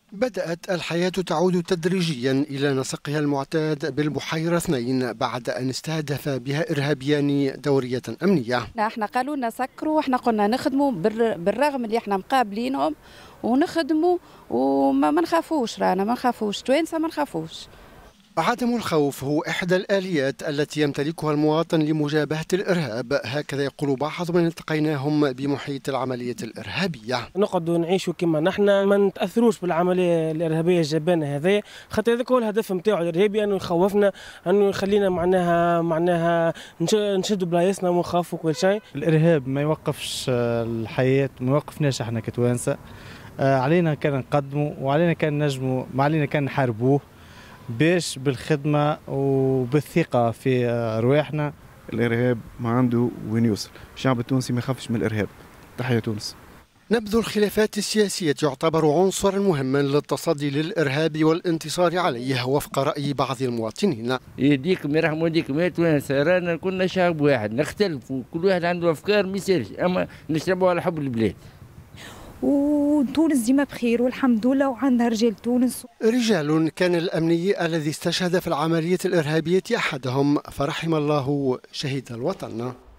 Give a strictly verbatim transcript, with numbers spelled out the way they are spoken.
بدأت الحياة تعود تدريجيا إلى نسقها المعتاد بالبحيرة اثنين بعد أن استهدف بها إرهابيان دورية أمنية. احنا قالوا لنا سكروا واحنا قلنا نخدموا بالرغم اللي احنا مقابلينهم ونخدموا وما نخافوش، رانا ما نخافوش توانسة ما نخافوش. عدم الخوف هو إحدى الآليات التي يمتلكها المواطن لمجابهة الإرهاب، هكذا يقول بعض من التقيناهم بمحيط العملية الإرهابية. نقعدوا نعيشوا كما نحن، ما نتأثروش بالعملية الإرهابية الجبانة هذه، خاطر هذاك هو الهدف نتاعو الإرهابي، أنه يخوفنا، أنه يخلينا معناها معناها نشدوا بلايصنا ونخافوا كل شيء. الإرهاب ما يوقفش الحياة، ما يوقفناش احنا كتوانسة، علينا كان نقدموا وعلينا كان نجموا، ما علينا كان نحاربوه باش بالخدمة وبالثقة في رواحنا. الإرهاب ما عنده وين يوصل، الشعب التونسي ما يخافش من الإرهاب. تحية تونس. نبذ الخلافات السياسية يعتبر عنصرا مهما للتصدي للإرهاب والانتصار عليه وفق رأي بعض المواطنين. يهديكم يرحم والديكم يا توانسة، رانا كنا شعب واحد، نختلف وكل واحد عنده أفكار ما يسالش، أما نشربوا على حب البلاد. وتونس ديما بخير والحمد لله، وعندها رجال تونس. رجال كان الأمني الذي استشهد في العملية الإرهابية أحدهم، فرحم الله شهيد الوطن.